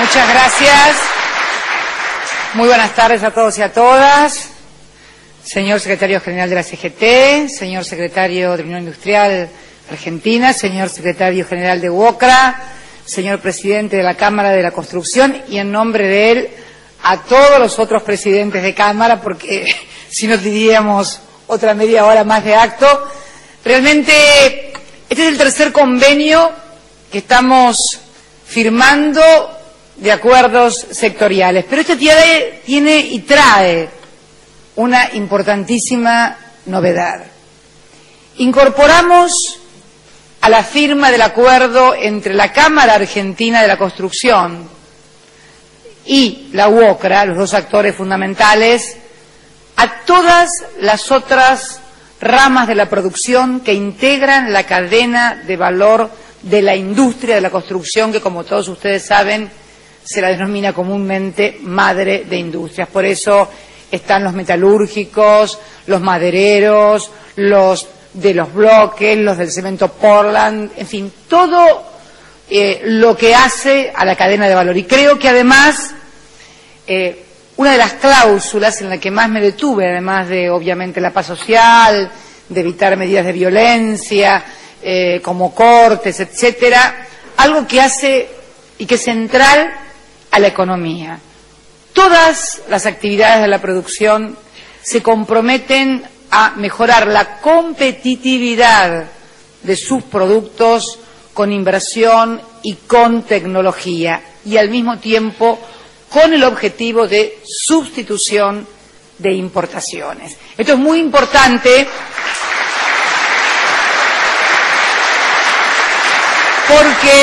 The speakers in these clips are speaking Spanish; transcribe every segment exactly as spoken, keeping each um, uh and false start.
Muchas gracias. Muy buenas tardes a todos y a todas. Señor Secretario General de la C G T, señor Secretario de la Unión Industrial Argentina, señor Secretario General de UOCRA, señor Presidente de la Cámara de la Construcción, y en nombre de él a todos los otros presidentes de Cámara, porque si no diríamos otra media hora más de acto. Realmente este es el tercer convenio que estamos firmando de acuerdos sectoriales, pero este tiene, tiene y trae una importantísima novedad. Incorporamos a la firma del acuerdo entre la Cámara Argentina de la Construcción y la UOCRA, los dos actores fundamentales, a todas las otras ramas de la producción que integran la cadena de valor de la industria de la construcción, que, como todos ustedes saben, se la denomina comúnmente madre de industrias. Por eso están los metalúrgicos, los madereros, los de los bloques, los del cemento Portland, en fin, todo eh, lo que hace a la cadena de valor. Y creo que además eh, una de las cláusulas en la que más me detuve, además de obviamente la paz social, de evitar medidas de violencia, eh, como cortes, etcétera, algo que hace y que es central a la economía. Todas las actividades de la producción se comprometen a mejorar la competitividad de sus productos con inversión y con tecnología, y al mismo tiempo con el objetivo de sustitución de importaciones. Esto es muy importante porque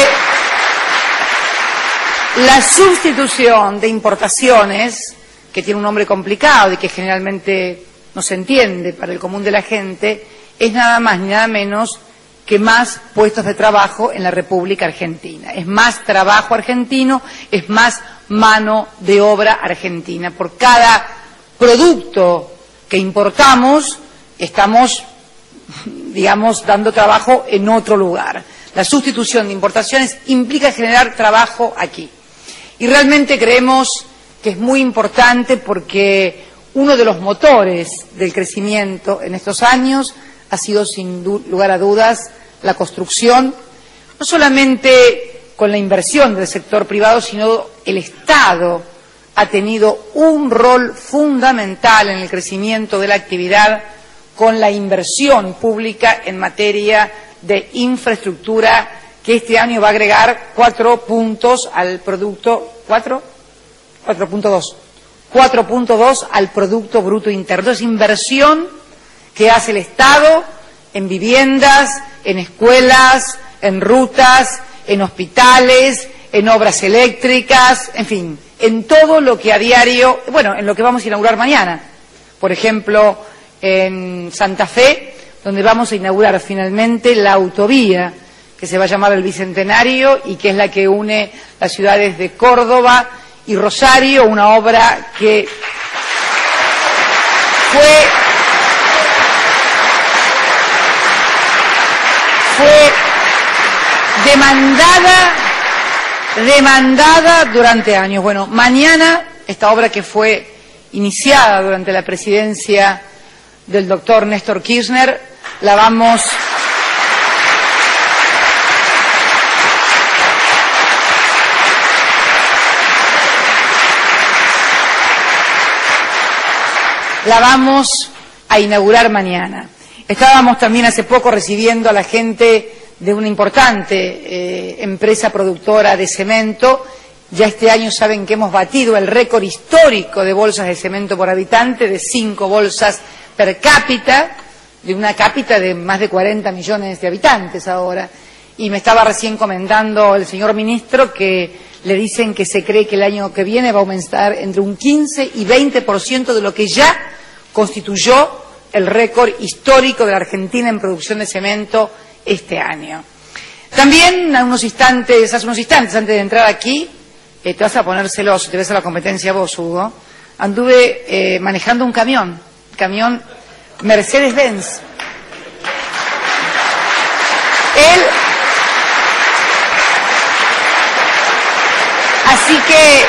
la sustitución de importaciones, que tiene un nombre complicado y que generalmente no se entiende para el común de la gente, es nada más ni nada menos que más puestos de trabajo en la República Argentina. Es más trabajo argentino, es más mano de obra argentina. Por cada producto que importamos, estamos, digamos, dando trabajo en otro lugar. La sustitución de importaciones implica generar trabajo aquí. Y realmente creemos que es muy importante porque uno de los motores del crecimiento en estos años ha sido, sin lugar a dudas, la construcción, no solamente con la inversión del sector privado, sino el Estado ha tenido un rol fundamental en el crecimiento de la actividad con la inversión pública en materia de infraestructura, que este año va a agregar cuatro puntos al producto, ¿cuatro? cuatro punto dos. cuatro punto dos al Producto Bruto Interno. Es inversión que hace el Estado en viviendas, en escuelas, en rutas, en hospitales, en obras eléctricas, en fin, en todo lo que a diario, bueno, en lo que vamos a inaugurar mañana. Por ejemplo, en Santa Fe, donde vamos a inaugurar finalmente la autovía que se va a llamar el Bicentenario y que es la que une las ciudades de Córdoba y Rosario, una obra que fue, fue demandada, demandada durante años. Bueno, mañana esta obra, que fue iniciada durante la presidencia del doctor Néstor Kirchner, la vamos la vamos a inaugurar mañana. Estábamos también hace poco recibiendo a la gente de una importante eh, empresa productora de cemento. Ya este año saben que hemos batido el récord histórico de bolsas de cemento por habitante, de cinco bolsas per cápita, de una cápita de más de cuarenta millones de habitantes ahora. Y me estaba recién comentando el señor ministro que le dicen que se cree que el año que viene va a aumentar entre un quince y veinte por ciento de lo que ya constituyó el récord histórico de la Argentina en producción de cemento este año. También, a unos instantes, hace unos instantes antes de entrar aquí, eh, te vas a poner celoso, te ves a la competencia vos, Hugo, anduve eh, manejando un camión, camión Mercedes-Benz. Él, Así que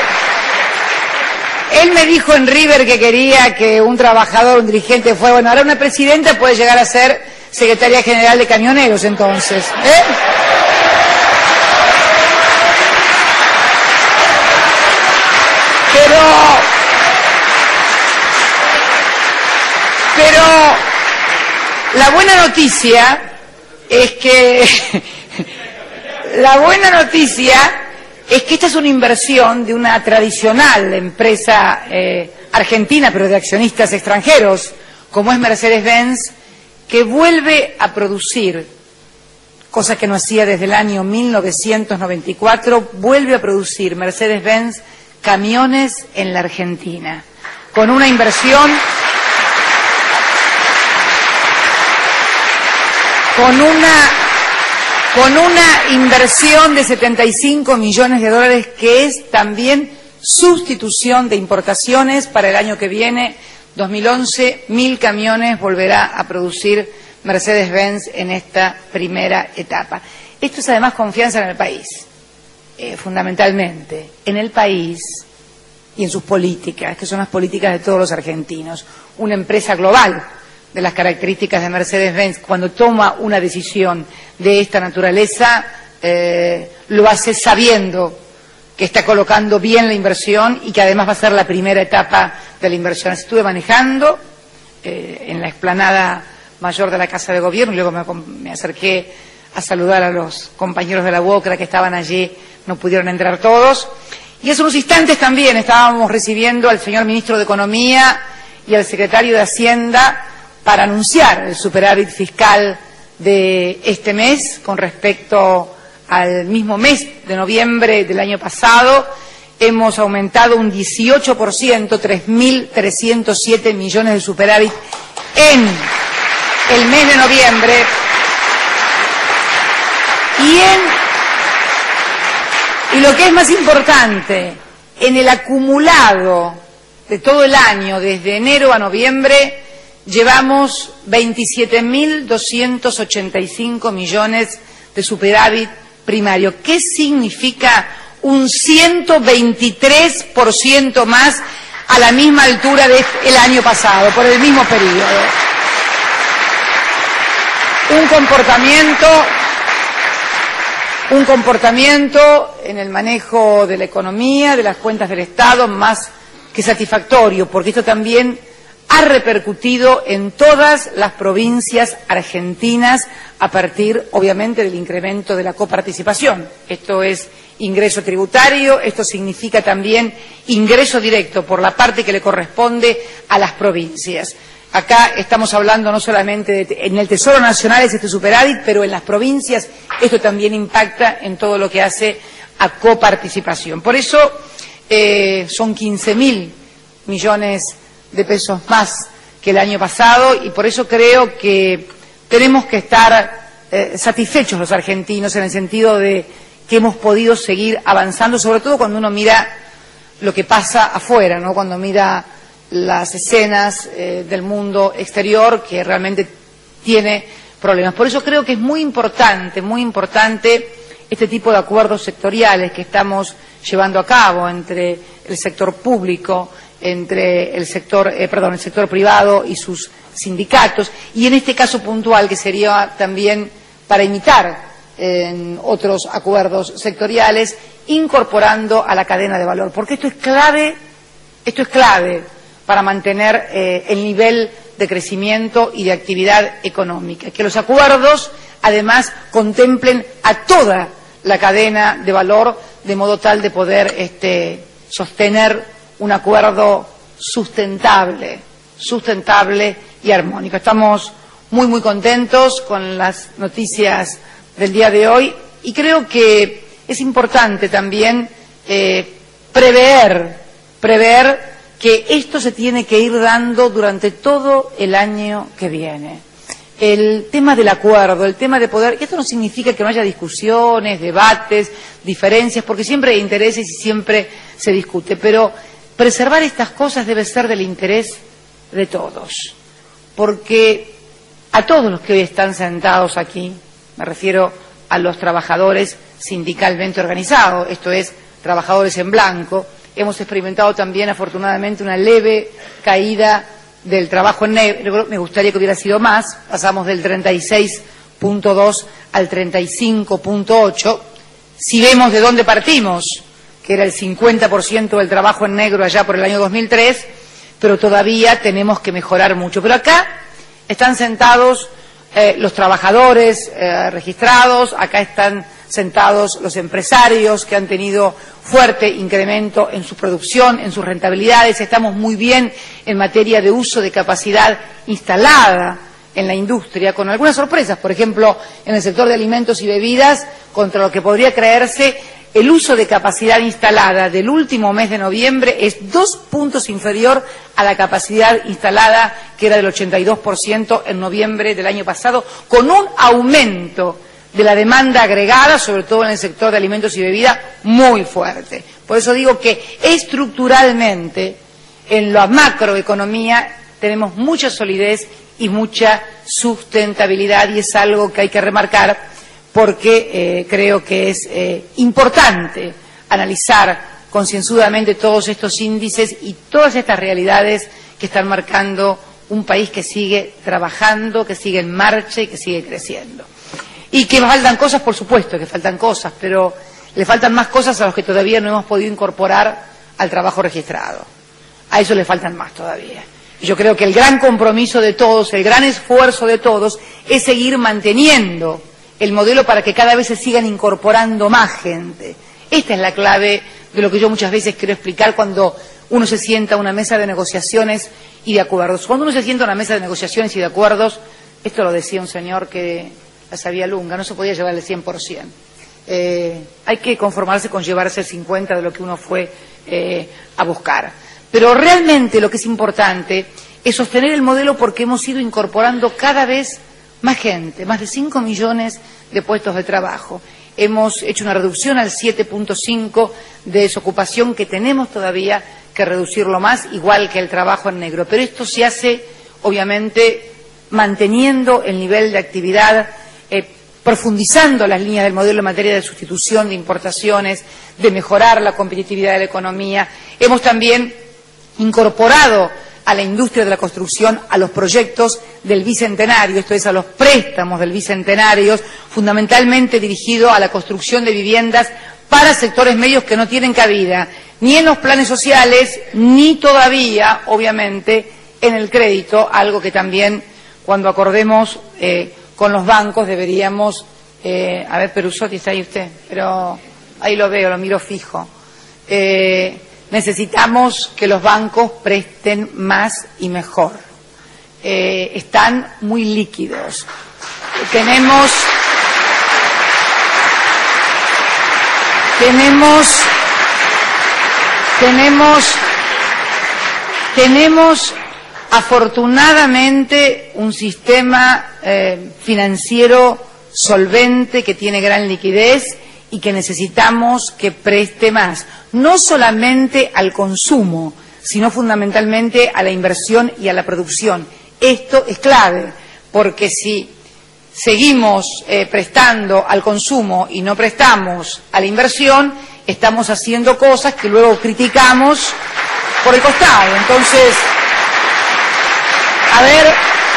él me dijo en River que quería que un trabajador, un dirigente fuera, bueno, ahora una presidenta puede llegar a ser secretaria general de camioneros entonces, ¿eh? Pero, pero la buena noticia es que, la buena noticia es que esta es una inversión de una tradicional empresa eh, argentina, pero de accionistas extranjeros, como es Mercedes-Benz, que vuelve a producir, cosa que no hacía desde el año mil novecientos noventa y cuatro, vuelve a producir Mercedes-Benz camiones en la Argentina, con una inversión, con una, con una inversión de setenta y cinco millones de dólares, que es también sustitución de importaciones para el año que viene, dos mil once, mil camiones volverá a producir Mercedes-Benz en esta primera etapa. Esto es además confianza en el país. Eh, fundamentalmente en el país y en sus políticas, que son las políticas de todos los argentinos. Una empresa global de las características de Mercedes-Benz, cuando toma una decisión de esta naturaleza, eh, lo hace sabiendo que está colocando bien la inversión y que además va a ser la primera etapa de la inversión. Estuve manejando eh, en la explanada mayor de la Casa de Gobierno y luego me, me acerqué a saludar a los compañeros de la U O C R A que estaban allí. No pudieron entrar todos. Y hace unos instantes también estábamos recibiendo al señor ministro de Economía y al secretario de Hacienda para anunciar el superávit fiscal de este mes con respecto al mismo mes de noviembre del año pasado. Hemos aumentado un dieciocho por ciento, tres mil trescientos siete millones de superávit en el mes de noviembre. Y en Y lo que es más importante, en el acumulado de todo el año, desde enero a noviembre, llevamos veintisiete mil doscientos ochenta y cinco millones de superávit primario. ¿Qué significa un ciento veintitrés por ciento más a la misma altura del año pasado, por el mismo periodo? Un comportamiento... Un comportamiento en el manejo de la economía, de las cuentas del Estado, más que satisfactorio, porque esto también ha repercutido en todas las provincias argentinas a partir, obviamente, del incremento de la coparticipación. Esto es ingreso tributario, esto significa también ingreso directo por la parte que le corresponde a las provincias. Acá estamos hablando no solamente de, en el Tesoro Nacional es este superávit, pero en las provincias esto también impacta en todo lo que hace a coparticipación. Por eso eh, son quince mil millones de pesos más que el año pasado y por eso creo que tenemos que estar eh, satisfechos los argentinos en el sentido de que hemos podido seguir avanzando, sobre todo cuando uno mira lo que pasa afuera, ¿no? Cuando mira las escenas eh, del mundo exterior que realmente tiene problemas. Por eso creo que es muy importante, muy importante este tipo de acuerdos sectoriales que estamos llevando a cabo entre el sector público, entre el sector, eh, perdón, el sector privado y sus sindicatos, y en este caso puntual que sería también para imitar en otros acuerdos sectoriales, incorporando a la cadena de valor, porque esto es clave, esto es clave para mantener eh, el nivel de crecimiento y de actividad económica. Que los acuerdos, además, contemplen a toda la cadena de valor, de modo tal de poder este, sostener un acuerdo sustentable, sustentable y armónico. Estamos muy, muy contentos con las noticias del día de hoy y creo que es importante también eh, prever, prever que esto se tiene que ir dando durante todo el año que viene. El tema del acuerdo, el tema de poder, y esto no significa que no haya discusiones, debates, diferencias, porque siempre hay intereses y siempre se discute, pero preservar estas cosas debe ser del interés de todos, porque a todos los que hoy están sentados aquí, me refiero a los trabajadores sindicalmente organizados, esto es, trabajadores en blanco. Hemos experimentado también, afortunadamente, una leve caída del trabajo en negro. Me gustaría que hubiera sido más. Pasamos del treinta y seis punto dos al treinta y cinco punto ocho. Si vemos de dónde partimos, que era el cincuenta por ciento del trabajo en negro allá por el año dos mil tres, pero todavía tenemos que mejorar mucho. Pero acá están sentados eh, los trabajadores eh, registrados, acá están sentados los empresarios que han tenido fuerte incremento en su producción, en sus rentabilidades. Estamos muy bien en materia de uso de capacidad instalada en la industria, con algunas sorpresas. Por ejemplo, en el sector de alimentos y bebidas, contra lo que podría creerse, el uso de capacidad instalada del último mes de noviembre es dos puntos inferior a la capacidad instalada, que era del ochenta y dos por ciento en noviembre del año pasado, con un aumento de la demanda agregada, sobre todo en el sector de alimentos y bebidas, muy fuerte. Por eso digo que estructuralmente, en la macroeconomía, tenemos mucha solidez y mucha sustentabilidad, y es algo que hay que remarcar, porque eh, creo que es eh, importante analizar concienzudamente todos estos índices y todas estas realidades que están marcando un país que sigue trabajando, que sigue en marcha y que sigue creciendo. Y que faltan cosas, por supuesto que faltan cosas, pero le faltan más cosas a los que todavía no hemos podido incorporar al trabajo registrado. A eso le faltan más todavía. Y yo creo que el gran compromiso de todos, el gran esfuerzo de todos, es seguir manteniendo el modelo para que cada vez se sigan incorporando más gente. Esta es la clave de lo que yo muchas veces quiero explicar cuando uno se sienta a una mesa de negociaciones y de acuerdos. Cuando uno se sienta a una mesa de negociaciones y de acuerdos, esto lo decía un señor que la sabía lunga, no se podía llevar el cien por ciento. Eh, hay que conformarse con llevarse el cincuenta por ciento de lo que uno fue eh, a buscar. Pero realmente lo que es importante es sostener el modelo, porque hemos ido incorporando cada vez más gente, más de cinco millones de puestos de trabajo. Hemos hecho una reducción al siete punto cinco de desocupación, que tenemos todavía que reducirlo más, igual que el trabajo en negro. Pero esto se hace, obviamente, manteniendo el nivel de actividad, eh, profundizando las líneas del modelo en materia de sustitución de importaciones, de mejorar la competitividad de la economía. Hemos también incorporado a la industria de la construcción a los proyectos del Bicentenario, esto es, a los préstamos del Bicentenario, fundamentalmente dirigido a la construcción de viviendas para sectores medios que no tienen cabida ni en los planes sociales, ni todavía, obviamente, en el crédito, algo que también, cuando acordemos eh, con los bancos, deberíamos... Eh, a ver, Perusotti, ¿está ahí usted? Pero ahí lo veo, lo miro fijo. Eh, necesitamos que los bancos presten más y mejor. Eh, están muy líquidos. Tenemos... Tenemos... Tenemos... Tenemos... afortunadamente un sistema eh, financiero solvente, que tiene gran liquidez y que necesitamos que preste más, no solamente al consumo, sino fundamentalmente a la inversión y a la producción. Esto es clave, porque si seguimos eh, prestando al consumo y no prestamos a la inversión, estamos haciendo cosas que luego criticamos por el costado. Entonces, A ver,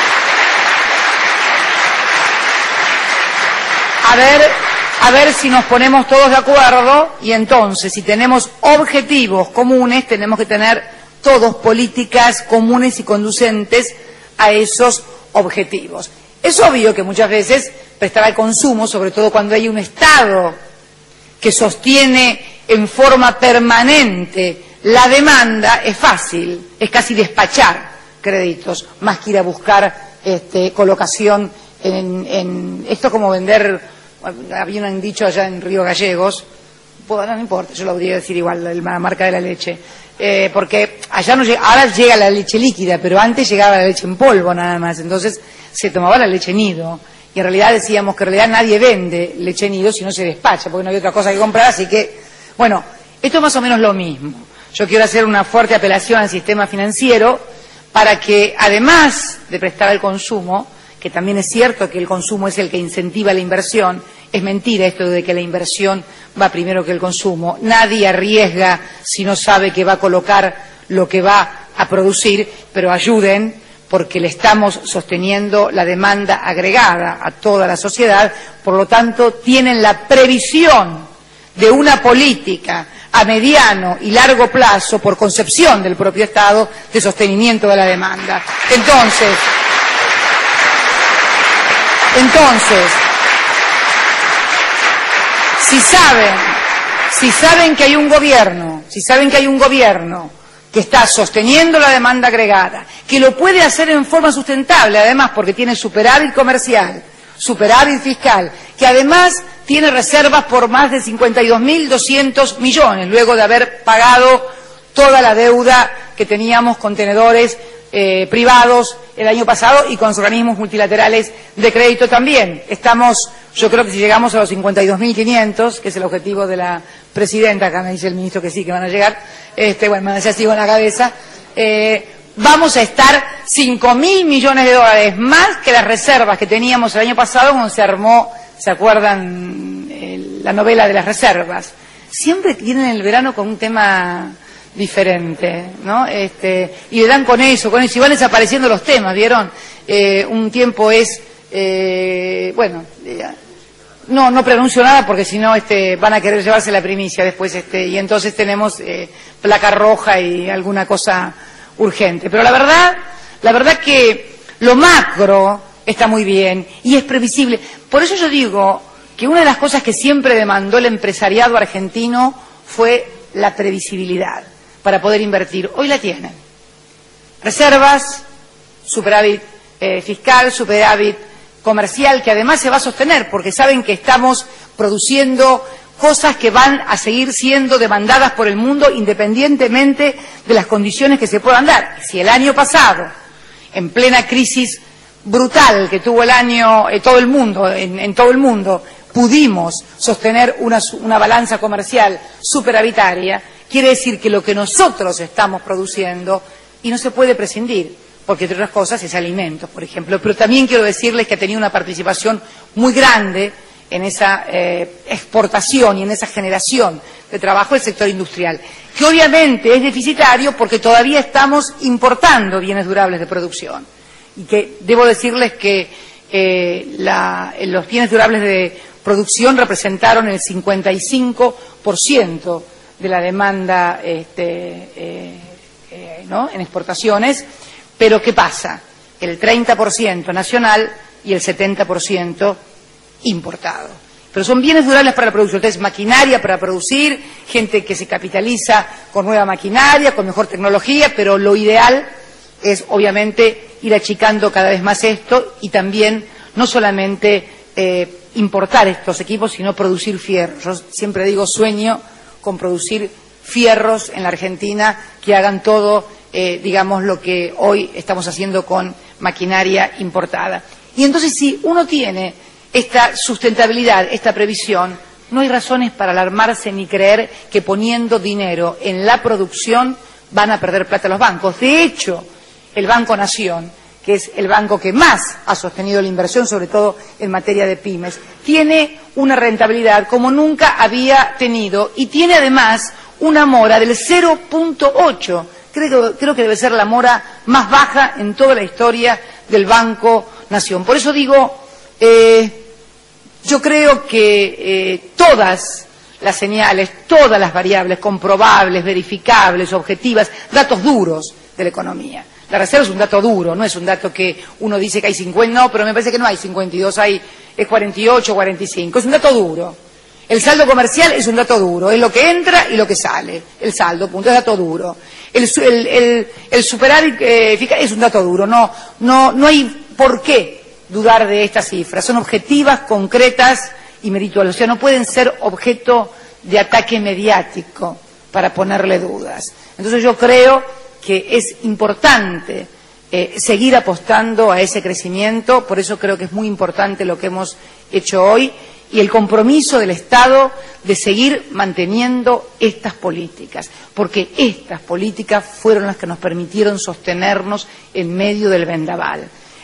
a ver, a ver si nos ponemos todos de acuerdo, y entonces, si tenemos objetivos comunes, tenemos que tener todos políticas comunes y conducentes a esos objetivos. Es obvio que muchas veces prestar al consumo, sobre todo cuando hay un Estado que sostiene en forma permanente la demanda, es fácil, es casi despachar créditos, más que ir a buscar este, colocación en, en esto, como vender, había un dicho allá en Río Gallegos, pues, no, no importa, yo lo podría decir igual, la marca de la leche, eh, porque allá no llega, ahora llega la leche líquida, pero antes llegaba la leche en polvo nada más, entonces se tomaba la leche nido, y en realidad decíamos que en realidad nadie vende leche nido si no se despacha, porque no hay otra cosa que comprar, así que, bueno, esto es más o menos lo mismo. Yo quiero hacer una fuerte apelación al sistema financiero, para que, además de prestar al consumo, que también es cierto que el consumo es el que incentiva la inversión Es mentira esto de que la inversión va primero que el consumo. Nadie arriesga si no sabe que va a colocar lo que va a producir, pero ayuden, porque le estamos sosteniendo la demanda agregada a toda la sociedad, por lo tanto tienen la previsión de una política a mediano y largo plazo, por concepción del propio Estado, de sostenimiento de la demanda. Entonces, entonces, si saben, si saben que hay un gobierno, si saben que hay un gobierno que está sosteniendo la demanda agregada, que lo puede hacer en forma sustentable, además porque tiene superávit comercial, superávit fiscal, que además tiene reservas por más de cincuenta y dos mil doscientos millones, luego de haber pagado toda la deuda que teníamos con tenedores eh, privados el año pasado y con los organismos multilaterales de crédito también. Estamos, yo creo que si llegamos a los cincuenta y dos mil quinientos, que es el objetivo de la presidenta, acá me dice el ministro que sí, que van a llegar, este, bueno, me decía sigo en la cabeza, eh, vamos a estar cinco mil millones de dólares más que las reservas que teníamos el año pasado cuando se armó, ¿se acuerdan? Eh, la novela de las reservas. Siempre vienen el verano con un tema diferente, ¿no? Este, y le dan con eso, con eso, y van desapareciendo los temas, ¿vieron? Eh, un tiempo es, eh, bueno, eh, no, no pronuncio nada porque si no este, van a querer llevarse la primicia después, este, y entonces tenemos eh, placa roja y alguna cosa urgente. Pero la verdad, la verdad que lo macro está muy bien y es previsible. Por eso yo digo que una de las cosas que siempre demandó el empresariado argentino fue la previsibilidad para poder invertir. Hoy la tienen. Reservas, superávit eh, fiscal, superávit comercial, que además se va a sostener porque saben que estamos produciendo cosas que van a seguir siendo demandadas por el mundo independientemente de las condiciones que se puedan dar. Si el año pasado, en plena crisis brutal que tuvo el año, eh, todo el mundo, en, en todo el mundo, pudimos sostener una, una balanza comercial superavitaria, quiere decir que lo que nosotros estamos produciendo, y no se puede prescindir, porque entre otras cosas es alimentos, por ejemplo, pero también quiero decirles que ha tenido una participación muy grande en esa eh, exportación y en esa generación de trabajo del sector industrial, que obviamente es deficitario porque todavía estamos importando bienes durables de producción. Y que debo decirles que eh, la, los bienes durables de producción representaron el cincuenta y cinco por ciento de la demanda este, eh, eh, ¿no? en exportaciones, pero ¿qué pasa? El treinta por ciento nacional y el setenta por ciento importado. Pero son bienes durables para la producción. Entonces, maquinaria para producir, gente que se capitaliza con nueva maquinaria, con mejor tecnología, pero lo ideal es, obviamente, ir achicando cada vez más esto y también no solamente eh, importar estos equipos, sino producir fierros. Yo siempre digo, sueño con producir fierros en la Argentina que hagan todo, eh, digamos, lo que hoy estamos haciendo con maquinaria importada. Y entonces, si uno tiene esta sustentabilidad, esta previsión, no hay razones para alarmarse ni creer que poniendo dinero en la producción van a perder plata los bancos. De hecho, el Banco Nación, que es el banco que más ha sostenido la inversión, sobre todo en materia de pymes, tiene una rentabilidad como nunca había tenido y tiene además una mora del cero punto ocho. Creo, creo que debe ser la mora más baja en toda la historia del Banco Nación. Por eso digo, eh, yo creo que eh, todas las señales, todas las variables comprobables, verificables, objetivas, datos duros de la economía. La reserva es un dato duro, no es un dato que uno dice que hay cincuenta, no, pero me parece que no hay cincuenta y dos, hay es cuarenta y ocho, cuarenta y cinco, es un dato duro. El saldo comercial es un dato duro, es lo que entra y lo que sale, el saldo, punto, es dato duro. El, el, el, el superávit eh, es un dato duro, no, no, no hay por qué dudar de estas cifras, son objetivas, concretas y merituales, o sea, no pueden ser objeto de ataque mediático para ponerle dudas. Entonces yo creo que es importante eh, seguir apostando a ese crecimiento, por eso creo que es muy importante lo que hemos hecho hoy y el compromiso del Estado de seguir manteniendo estas políticas, porque estas políticas fueron las que nos permitieron sostenernos en medio del vendaval.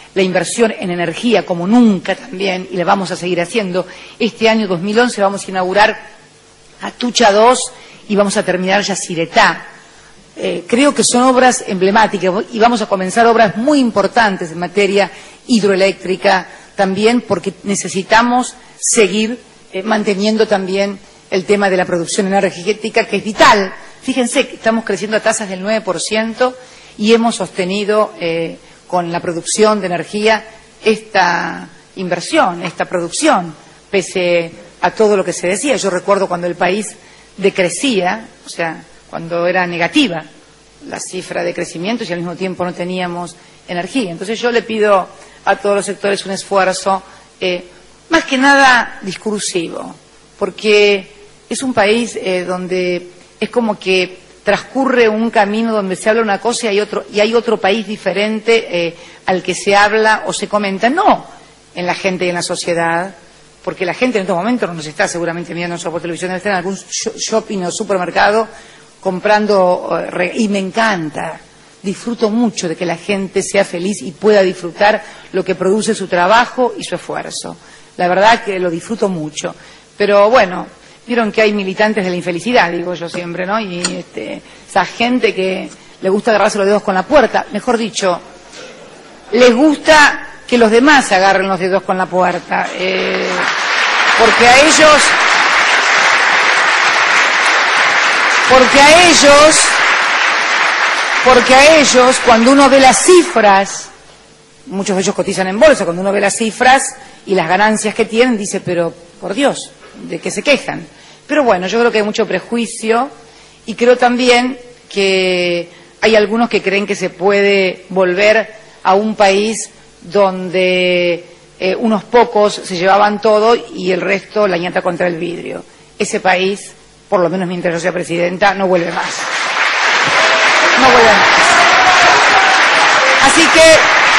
la inversión en energía como nunca también, y la vamos a seguir haciendo. Este año dos mil once vamos a inaugurar Atucha dos y vamos a terminar Yacyretá. Eh, creo que son obras emblemáticas y vamos a comenzar obras muy importantes en materia hidroeléctrica también, porque necesitamos seguir eh, manteniendo también el tema de la producción energética, que es vital. Fíjense que estamos creciendo a tasas del nueve por ciento y hemos sostenido eh, con la producción de energía esta inversión, esta producción, pese a todo lo que se decía. Yo recuerdo cuando el país decrecía, o sea, cuando era negativa la cifra de crecimiento y al mismo tiempo no teníamos energía. Entonces yo le pido a todos los sectores un esfuerzo, eh, más que nada discursivo, porque es un país eh, donde es como que transcurre un camino donde se habla una cosa y hay otro, y hay otro país diferente eh, al que se habla o se comenta, no en la gente y en la sociedad, porque la gente en estos momentos no nos está seguramente mirando nosotros por televisión, está en algún shopping o supermercado comprando, y me encanta, disfruto mucho de que la gente sea feliz y pueda disfrutar lo que produce su trabajo y su esfuerzo. La verdad que lo disfruto mucho. Pero bueno, vieron que hay militantes de la infelicidad, digo yo siempre, ¿no? Y este, esa gente que le gusta agarrarse los dedos con la puerta, mejor dicho, les gusta que los demás se agarren los dedos con la puerta, eh, porque a ellos, porque a ellos, porque a ellos, cuando uno ve las cifras, muchos de ellos cotizan en bolsa, cuando uno ve las cifras y las ganancias que tienen, dice, pero por Dios, ¿de qué se quejan? Pero bueno, yo creo que hay mucho prejuicio y creo también que hay algunos que creen que se puede volver a un país donde eh, unos pocos se llevaban todo y el resto la ñata contra el vidrio. Ese país, por lo menos mientras yo sea presidenta, no vuelve más. No vuelve más. Así que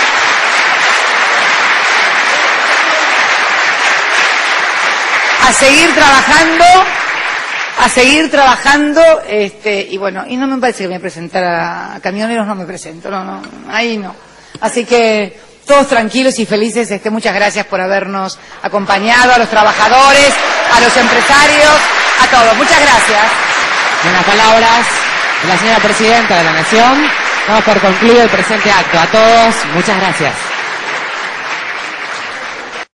a seguir trabajando, a seguir trabajando, este, y bueno, y no me parece que me presentara a camioneros, no me presento, no, no, ahí no. Así que todos tranquilos y felices, este, muchas gracias por habernos acompañado, a los trabajadores, a los empresarios, a todos. Muchas gracias. En las palabras de la señora Presidenta de la Nación, vamos por concluido el presente acto. A todos, muchas gracias.